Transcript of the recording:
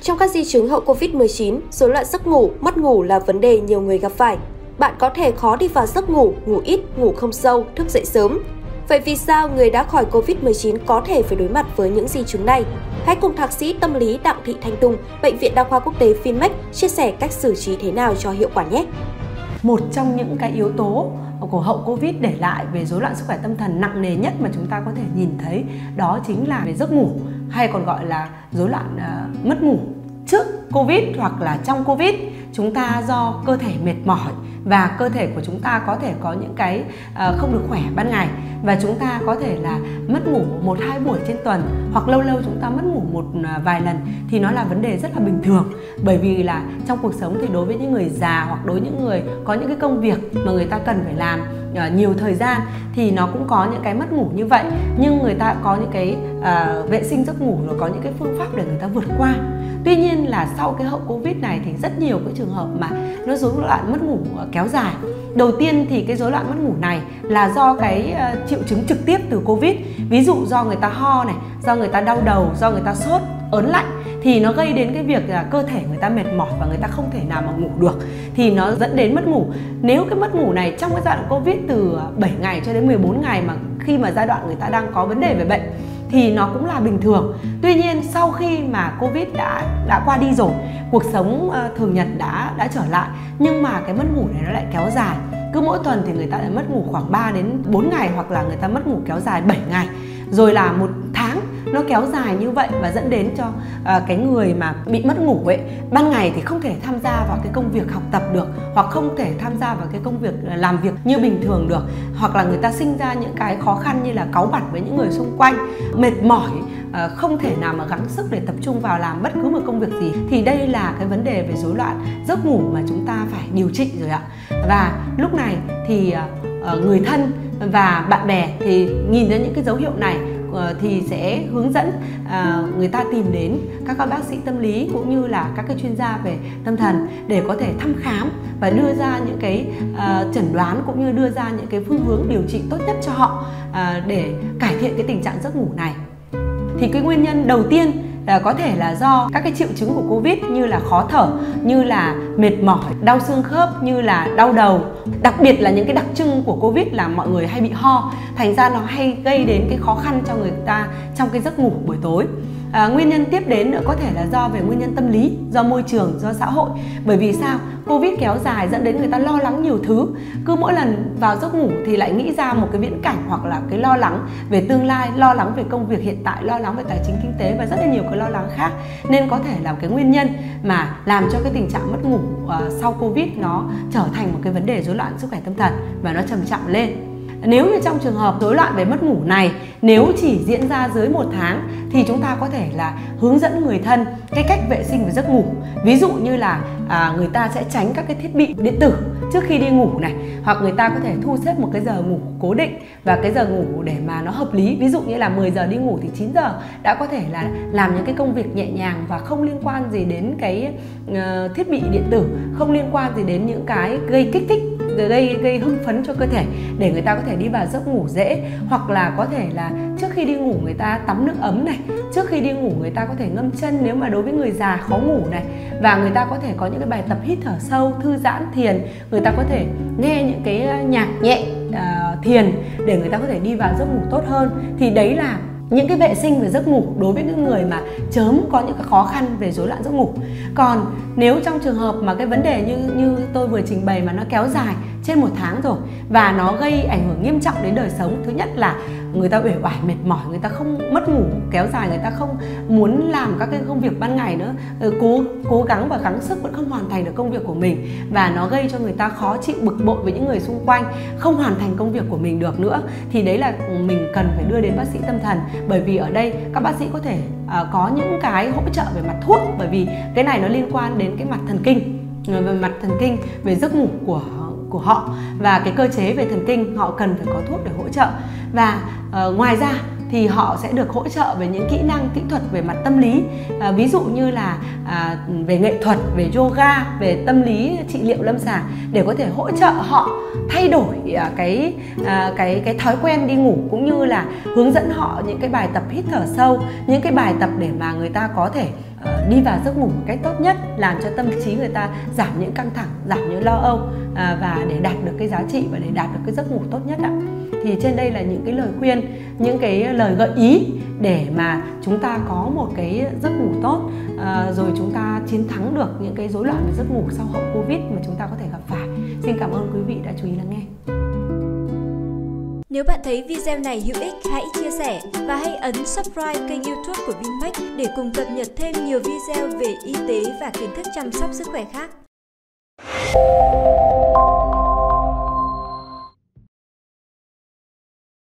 Trong các di chứng hậu Covid-19, rối loạn giấc ngủ, mất ngủ là vấn đề nhiều người gặp phải. Bạn có thể khó đi vào giấc ngủ, ngủ ít, ngủ không sâu, thức dậy sớm. Vậy vì sao người đã khỏi Covid-19 có thể phải đối mặt với những di chứng này? Hãy cùng Thạc sĩ tâm lý Đặng Thị Thanh Tùng, Bệnh viện Đa khoa Quốc tế Vinmec chia sẻ cách xử trí thế nào cho hiệu quả nhé! Một trong những cái yếu tố của hậu Covid để lại về rối loạn sức khỏe tâm thần nặng nề nhất mà chúng ta có thể nhìn thấy đó chính là về giấc ngủ, hay còn gọi là rối loạn mất ngủ. Trước Covid hoặc là trong Covid, chúng ta do cơ thể mệt mỏi và cơ thể của chúng ta có thể có những cái không được khỏe ban ngày, và chúng ta có thể là mất ngủ 1-2 buổi trên tuần, hoặc lâu lâu chúng ta mất ngủ vài lần, thì nó là vấn đề rất là bình thường. Bởi vì là trong cuộc sống thì đối với những người già hoặc đối với những người có những cái công việc mà người ta cần phải làm nhiều thời gian thì nó cũng có những cái mất ngủ như vậy, nhưng người ta có những cái vệ sinh giấc ngủ, rồi có những cái phương pháp để người ta vượt qua. Tuy nhiên là sau cái hậu Covid này thì rất nhiều cái trường hợp mà nó rối loạn mất ngủ kéo dài. Đầu tiên thì cái rối loạn mất ngủ này là do cái triệu chứng trực tiếp từ Covid. Ví dụ do người ta ho này, do người ta đau đầu, do người ta sốt, ớn lạnh, thì nó gây đến cái việc là cơ thể người ta mệt mỏi và người ta không thể nào mà ngủ được, thì nó dẫn đến mất ngủ. Nếu cái mất ngủ này trong cái giai đoạn Covid từ 7 ngày cho đến 14 ngày, mà khi mà giai đoạn người ta đang có vấn đề về bệnh, thì nó cũng là bình thường. Tuy nhiên sau khi mà Covid đã qua đi rồi, cuộc sống thường nhật đã trở lại, nhưng mà cái mất ngủ này nó lại kéo dài. Cứ mỗi tuần thì người ta lại mất ngủ khoảng 3 đến 4 ngày, hoặc là người ta mất ngủ kéo dài 7 ngày, rồi là 1 tháng. Nó kéo dài như vậy và dẫn đến cho cái người mà bị mất ngủ ấy, ban ngày thì không thể tham gia vào cái công việc học tập được, hoặc không thể tham gia vào cái công việc làm việc như bình thường được, hoặc là người ta sinh ra những cái khó khăn như là cáu bẳn với những người xung quanh, mệt mỏi, không thể nào mà gắng sức để tập trung vào làm bất cứ một công việc gì. Thì đây là cái vấn đề về rối loạn giấc ngủ mà chúng ta phải điều trị rồi ạ. Và lúc này thì người thân và bạn bè thì nhìn thấy những cái dấu hiệu này thì sẽ hướng dẫn người ta tìm đến các bác sĩ tâm lý cũng như là các cái chuyên gia về tâm thần để có thể thăm khám và đưa ra những cái chẩn đoán, cũng như đưa ra những cái phương hướng điều trị tốt nhất cho họ để cải thiện cái tình trạng giấc ngủ này. Thì cái nguyên nhân đầu tiên có thể là do các cái triệu chứng của Covid như là khó thở, như là mệt mỏi, đau xương khớp, như là đau đầu. Đặc biệt là những cái đặc trưng của Covid là mọi người hay bị ho, thành ra nó hay gây đến cái khó khăn cho người ta trong cái giấc ngủ buổi tối. Nguyên nhân tiếp đến nữa có thể là do về nguyên nhân tâm lý, do môi trường, do xã hội. Bởi vì sao? Covid kéo dài dẫn đến người ta lo lắng nhiều thứ. Cứ mỗi lần vào giấc ngủ thì lại nghĩ ra một cái viễn cảnh, hoặc là cái lo lắng về tương lai, lo lắng về công việc hiện tại, lo lắng về tài chính kinh tế và rất là nhiều cái lo lắng khác. Nên có thể là cái nguyên nhân mà làm cho cái tình trạng mất ngủ sau Covid nó trở thành một cái vấn đề rối loạn sức khỏe tâm thần và nó trầm trọng lên. Nếu như trong trường hợp rối loạn về mất ngủ này, nếu chỉ diễn ra dưới 1 tháng thì chúng ta có thể là hướng dẫn người thân cái cách vệ sinh về giấc ngủ. Ví dụ như là người ta sẽ tránh các cái thiết bị điện tử trước khi đi ngủ này, hoặc người ta có thể thu xếp một cái giờ ngủ cố định và cái giờ ngủ để mà nó hợp lý. Ví dụ như là 10 giờ đi ngủ thì 9 giờ đã có thể là làm những cái công việc nhẹ nhàng và không liên quan gì đến cái thiết bị điện tử, không liên quan gì đến những cái gây kích thích, gây hưng phấn cho cơ thể, để người ta có thể đi vào giấc ngủ dễ. Hoặc là có thể là trước khi đi ngủ người ta tắm nước ấm này, trước khi đi ngủ người ta có thể ngâm chân nếu mà đối với người già khó ngủ này, và người ta có thể có những cái bài tập hít thở sâu, thư giãn, thiền. Người ta có thể nghe những cái nhạc nhẹ thiền để người ta có thể đi vào giấc ngủ tốt hơn. Thì đấy là những cái vệ sinh về giấc ngủ đối với những người mà chớm có những cái khó khăn về rối loạn giấc ngủ. Còn nếu trong trường hợp mà cái vấn đề như tôi vừa trình bày mà nó kéo dài trên 1 tháng rồi và nó gây ảnh hưởng nghiêm trọng đến đời sống, thứ nhất là người ta uể oải mệt mỏi, người ta không mất ngủ kéo dài, người ta không muốn làm các cái công việc ban ngày nữa, cố gắng và gắng sức vẫn không hoàn thành được công việc của mình, và nó gây cho người ta khó chịu, bực bội với những người xung quanh, không hoàn thành công việc của mình được nữa. Thì đấy là mình cần phải đưa đến bác sĩ tâm thần, bởi vì ở đây các bác sĩ có thể có những cái hỗ trợ về mặt thuốc, bởi vì cái này nó liên quan đến cái mặt thần kinh, về mặt thần kinh, về giấc ngủ của họ, và cái cơ chế về thần kinh họ cần phải có thuốc để hỗ trợ. Và ngoài ra thì họ sẽ được hỗ trợ về những kỹ năng, kỹ thuật về mặt tâm lý, ví dụ như là về nghệ thuật, về yoga, về tâm lý trị liệu lâm sàng, để có thể hỗ trợ họ thay đổi cái thói quen đi ngủ, cũng như là hướng dẫn họ những cái bài tập hít thở sâu, những cái bài tập để mà người ta có thể đi vào giấc ngủ một cách tốt nhất, làm cho tâm trí người ta giảm những căng thẳng, giảm những lo âu và để đạt được cái giá trị và để đạt được cái giấc ngủ tốt nhất ạ. Thì trên đây là những cái lời khuyên, những cái lời gợi ý để mà chúng ta có một cái giấc ngủ tốt, rồi chúng ta chiến thắng được những cái rối loạn về giấc ngủ sau hậu Covid mà chúng ta có thể gặp phải. Xin cảm ơn quý vị đã chú ý lắng nghe. Nếu bạn thấy video này hữu ích, hãy chia sẻ và hãy ấn subscribe kênh YouTube của Vinmec để cùng cập nhật thêm nhiều video về y tế và kiến thức chăm sóc sức khỏe khác.